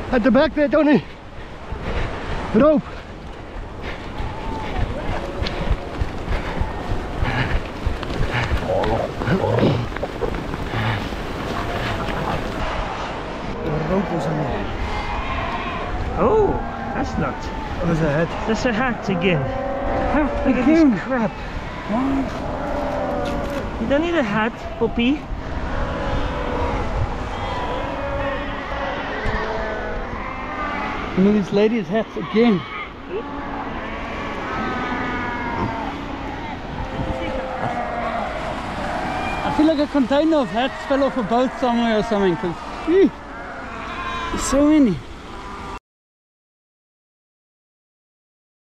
At the back there, Tony. Rope. Oh, that's not. There's a hat. That's a hat again. Look at Again? this crap. What? You don't need a hat, puppy. You know this lady's hat again. I feel like a container of hats fell off a boat somewhere or something. Cause, there's so many.